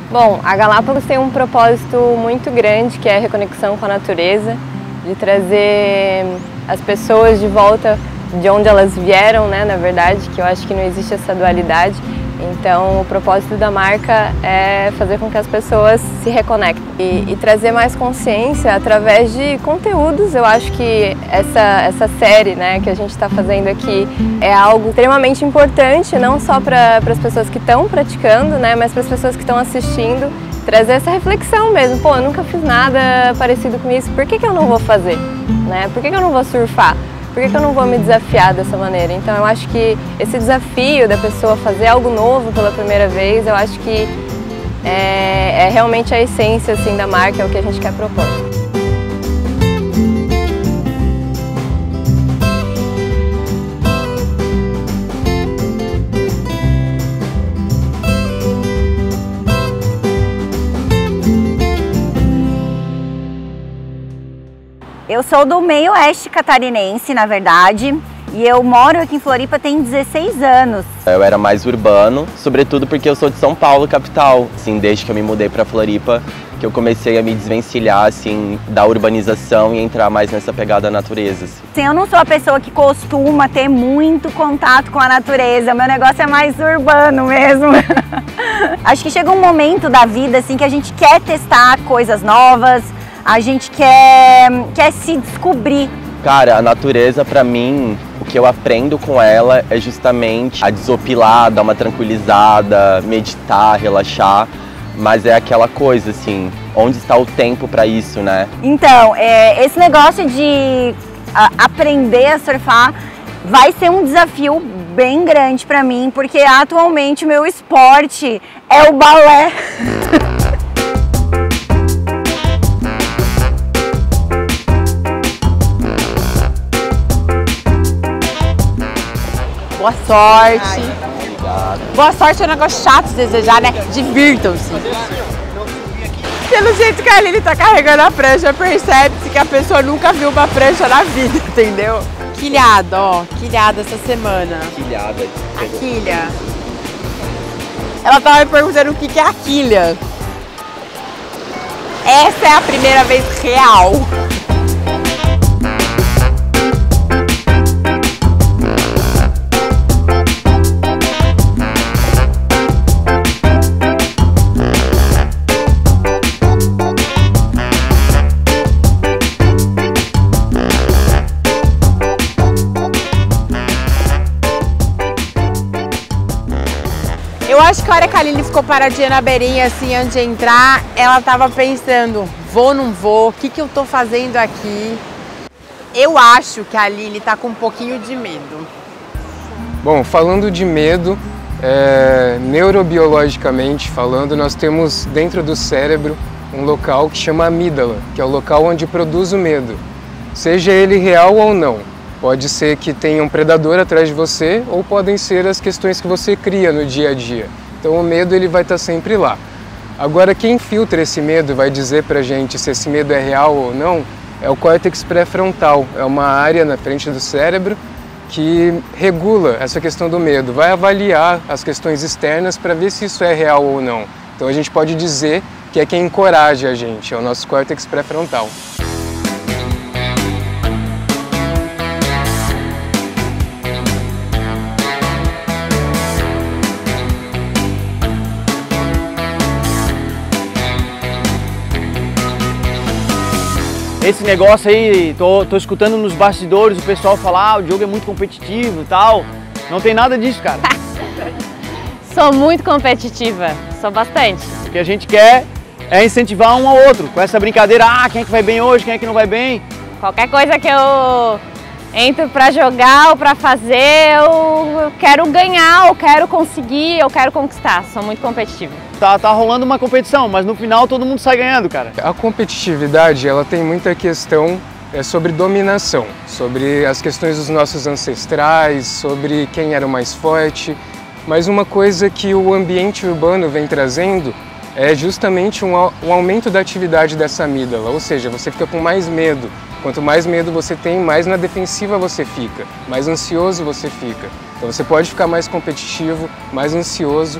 Bom, a Galápagos tem um propósito muito grande, que é a reconexão com a natureza, de trazer as pessoas de volta de onde elas vieram, né, na verdade, que eu acho que não existe essa dualidade. Então, o propósito da marca é fazer com que as pessoas se reconectem e trazer mais consciência através de conteúdos. Eu acho que essa série, né, que a gente está fazendo aqui é algo extremamente importante, não só para as pessoas que estão praticando, né, mas para as pessoas que estão assistindo, trazer essa reflexão mesmo. Pô, eu nunca fiz nada parecido com isso, por que eu não vou fazer? Né? Por que eu não vou surfar? Por que eu não vou me desafiar dessa maneira? Então eu acho que esse desafio da pessoa fazer algo novo pela primeira vez, eu acho que é realmente a essência assim, da marca, é o que a gente quer propor. Eu sou do meio oeste catarinense, na verdade, e eu moro aqui em Floripa tem 16 anos. Eu era mais urbano, sobretudo porque eu sou de São Paulo, capital. Assim, desde que eu me mudei para Floripa, que eu comecei a me desvencilhar assim, da urbanização e entrar mais nessa pegada natureza. Assim, eu não sou a pessoa que costuma ter muito contato com a natureza, meu negócio é mais urbano mesmo. Acho que chega um momento da vida assim, que a gente quer testar coisas novas, a gente quer se descobrir. Cara, a natureza pra mim, o que eu aprendo com ela é justamente a desopilar, dar uma tranquilizada, meditar, relaxar. Mas é aquela coisa assim, onde está o tempo pra isso, né? Então, esse negócio de aprender a surfar vai ser um desafio bem grande pra mim, porque atualmente o meu esporte é o balé. Boa sorte. Boa sorte é um negócio chato de desejar, né? Divirtam-se. Pelo jeito que a Aline tá carregando a prancha, percebe-se que a pessoa nunca viu uma prancha na vida, entendeu? Quilhada, ó. Quilhada essa semana. Quilhada. A quilha. Ela tava me perguntando o que é a quilha. Essa é a primeira vez real. Eu acho que a hora que a Aline ficou paradinha na beirinha, assim, antes de entrar, ela tava pensando, vou, não vou, o que eu tô fazendo aqui? Eu acho que a Aline tá com um pouquinho de medo. Bom, falando de medo, neurobiologicamente falando, nós temos dentro do cérebro um local que chama amígdala, que é o local onde produz o medo, seja ele real ou não. Pode ser que tenha um predador atrás de você ou podem ser as questões que você cria no dia a dia. Então o medo ele vai estar sempre lá. Agora quem filtra esse medo vai dizer pra gente se esse medo é real ou não é o córtex pré-frontal. É uma área na frente do cérebro que regula essa questão do medo, vai avaliar as questões externas para ver se isso é real ou não. Então a gente pode dizer que é quem encoraja a gente, é o nosso córtex pré-frontal. Esse negócio aí, tô escutando nos bastidores o pessoal falar, o Diogo é muito competitivo e tal. Não tem nada disso, cara. Sou muito competitiva, sou bastante. O que a gente quer é incentivar um ao outro, com essa brincadeira, quem é que vai bem hoje, quem é que não vai bem. Qualquer coisa que eu entro pra jogar ou pra fazer, eu quero ganhar, eu quero conseguir, eu quero conquistar. Sou muito competitiva. Tá rolando uma competição, mas no final todo mundo sai ganhando, cara. A competitividade, ela tem muita questão sobre dominação, sobre as questões dos nossos ancestrais, sobre quem era o mais forte. Mas uma coisa que o ambiente urbano vem trazendo é justamente um aumento da atividade dessa amígdala, ou seja, você fica com mais medo. Quanto mais medo você tem, mais na defensiva você fica, mais ansioso você fica. Então você pode ficar mais competitivo, mais ansioso.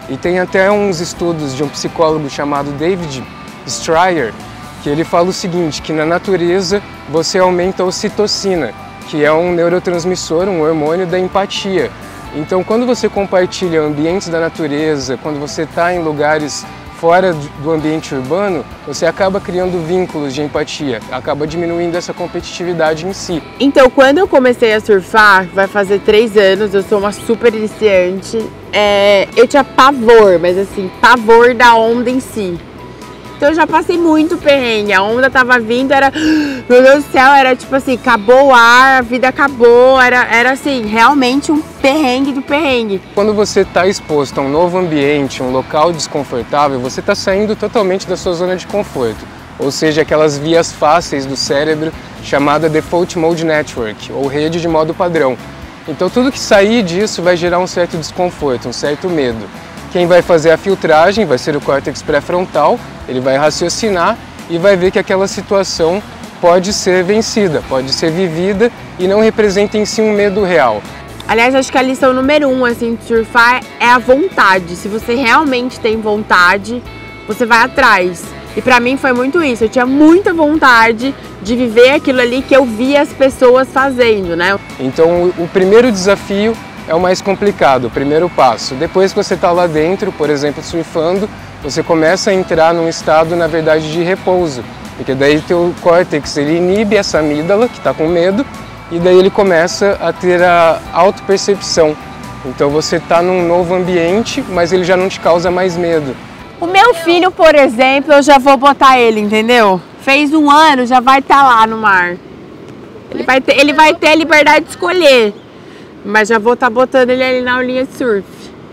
E tem até uns estudos de um psicólogo chamado David Stryer, que ele fala o seguinte, que na natureza você aumenta a ocitocina, que é um neurotransmissor, um hormônio da empatia. Então, quando você compartilha ambientes da natureza, quando você está em lugares fora do ambiente urbano, você acaba criando vínculos de empatia, acaba diminuindo essa competitividade em si. Então, quando eu comecei a surfar, vai fazer 3 anos, eu sou uma super iniciante, eu tinha pavor, mas assim, pavor da onda em si. Então eu já passei muito perrengue, a onda tava vindo, era, meu Deus do céu, era tipo assim, acabou o ar, a vida acabou, era assim, realmente um perrengue do perrengue. Quando você está exposto a um novo ambiente, um local desconfortável, você está saindo totalmente da sua zona de conforto, ou seja, aquelas vias fáceis do cérebro chamada Default Mode Network, ou rede de modo padrão. Então tudo que sair disso vai gerar um certo desconforto, um certo medo. Quem vai fazer a filtragem vai ser o córtex pré-frontal, ele vai raciocinar e vai ver que aquela situação pode ser vencida, pode ser vivida e não representa em si um medo real. Aliás, acho que a lição número 1 assim, de surfar é a vontade. Se você realmente tem vontade, você vai atrás. E pra mim foi muito isso, eu tinha muita vontade de viver aquilo ali que eu via as pessoas fazendo, né? Então o primeiro desafio é o mais complicado, o primeiro passo. Depois que você está lá dentro, por exemplo, surfando, você começa a entrar num estado, na verdade, de repouso. Porque daí teu córtex, ele inibe essa amígdala, que está com medo, e daí ele começa a ter a autopercepção. Então você está num novo ambiente, mas ele já não te causa mais medo. O meu filho, por exemplo, eu já vou botar ele, entendeu? Fez 1 ano, já vai estar lá no mar. Ele vai ter a liberdade de escolher. Mas já vou estar botando ele ali na aulinha de surf.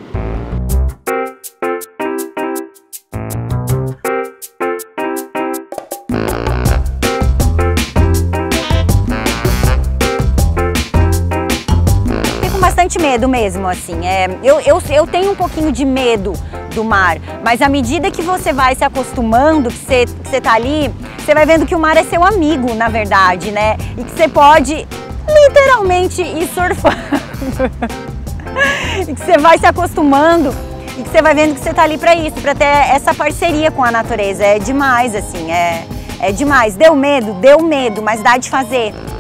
Fico com bastante medo mesmo, assim. Eu tenho um pouquinho de medo do mar, mas à medida que você vai se acostumando, que você tá ali, você vai vendo que o mar é seu amigo, na verdade, né? E que você pode literalmente ir surfando. E que você vai se acostumando e que você vai vendo que você tá ali para isso, para ter essa parceria com a natureza. É demais, assim, é demais. Deu medo, mas dá de fazer.